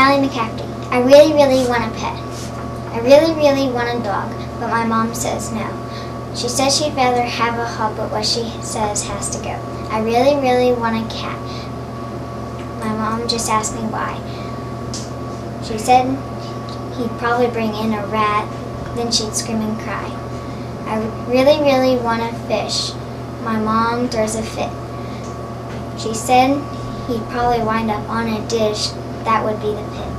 Allie McCafferty. I really, really want a pet. I really, really want a dog, but my mom says no. She says she'd rather have a hug, but what she says has to go. I really, really want a cat. My mom just asked me why. She said he'd probably bring in a rat, then she'd scream and cry. I really, really want a fish. My mom throws a fit. She said he'd probably wind up on a dish. That would be the pit.